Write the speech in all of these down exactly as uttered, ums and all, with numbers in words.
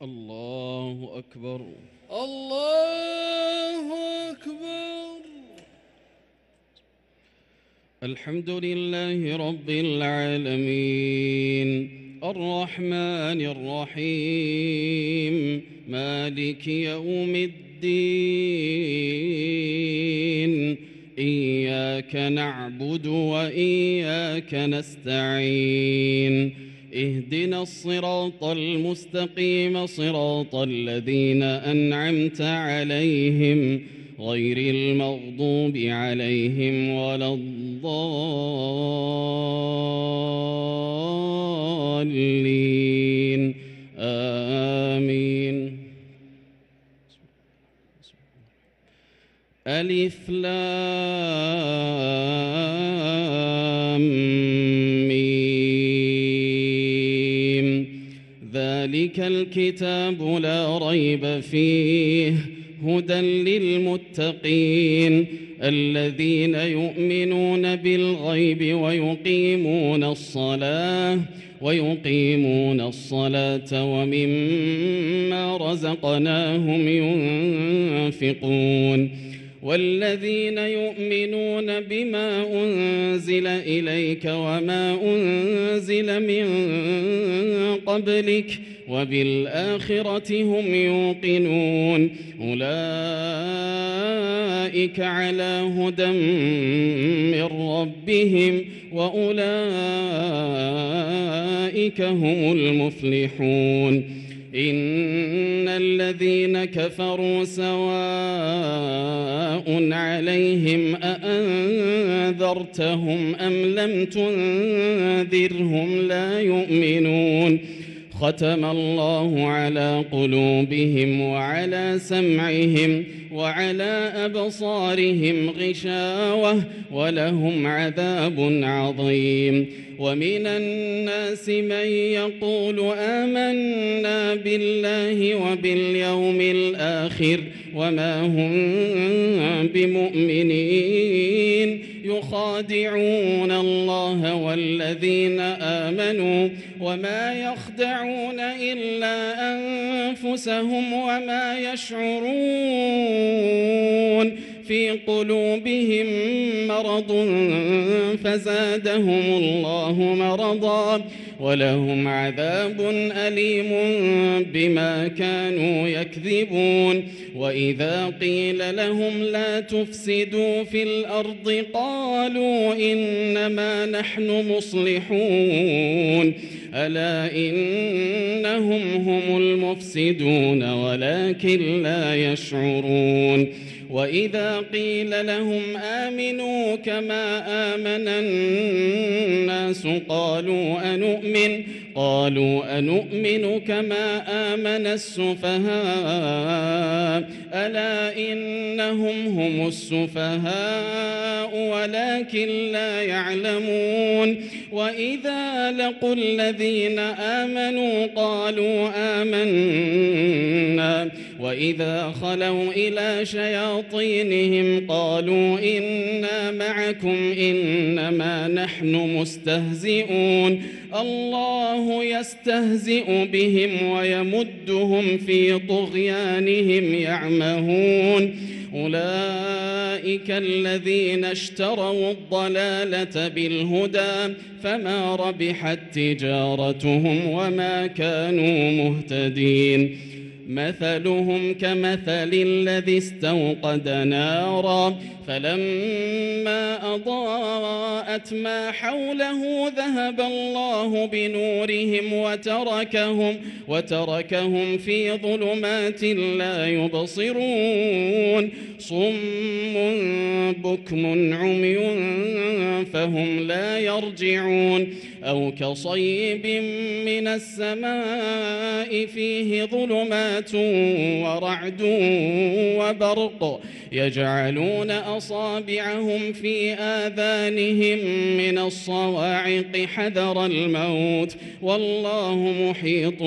الله أكبر. الله أكبر. الحمد لله رب العالمين الرحمن الرحيم مالك يوم الدين إياك نعبد وإياك نستعين اهدنا الصراط المستقيم صراط الذين أنعمت عليهم غير المغضوب عليهم ولا الضالين آمين. ألف لام ميم ذلك الكتاب لا ريب فيه هدى للمتقين الذين يؤمنون بالغيب ويقيمون الصلاة ويقيمون الصلاة ومما رزقناهم ينفقون والذين يؤمنون بما أنزل إليك وما أنزل من قبلك وبالآخرة هم يوقنون أولئك على هدى من ربهم وأولئك هم المفلحون. إن الذين كفروا سواء عليهم أأنذرتهم أم لم تنذرهم لا يؤمنون ختم الله على قلوبهم وعلى سمعهم وعلى أبصارهم غشاوة ولهم عذاب عظيم. ومن الناس من يقول آمنا بالله وباليوم الآخر وما هم بمؤمنين يخادعون الله والذين آمنوا وما يخدعون إلا أنفسهم وما يشعرون في قلوبهم مرض فزادهم الله مرضا ولهم عذاب أليم بما كانوا يكذبون. وإذا قيل لهم لا تفسدوا في الأرض قالوا إنما نحن مصلحون ألا إنهم هم المفسدون ولكن لا يشعرون. وإذا قيل لهم آمنوا كما آمن الناس قالوا أنؤمن قالوا أنؤمن كما آمن السفهاء ألا إنهم هم السفهاء ولكن لا يعلمون. وإذا لقوا الذين آمنوا قالوا آمنا وإذا خلوا إلى شياطينهم قالوا إنا معكم إنما نحن مستهزئون الله يستهزئ بهم ويمدهم في طغيانهم يعمهون. أولئك الذين اشتروا الضلالة بالهدى فما ربحت تجارتهم وما كانوا مهتدين. مثلهم كمثل الذي استوقد نارا فلما أضاءت ما حوله ذهب الله بنورهم وتركهم وتركهم في ظلمات لا يبصرون صم بكم عمي فهم لا يرجعون. أو كصيب من السماء فيه ظلمات ورعد وبرق يجعلون أصابعهم في آذانهم من الصواعق حذر الموت والله محيط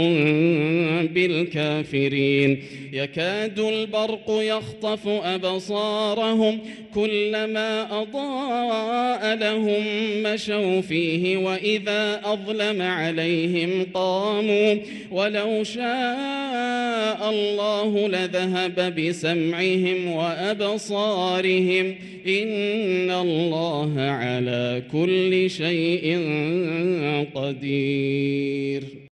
بالكافرين يكاد البرق يخطف أبصارهم كلما أضاء لهم مشوا فيه وإذا أظلم عليهم قاموا ولو شاء الله لذهب بسمعهم وأبصارهم إن الله على كل شيء قدير.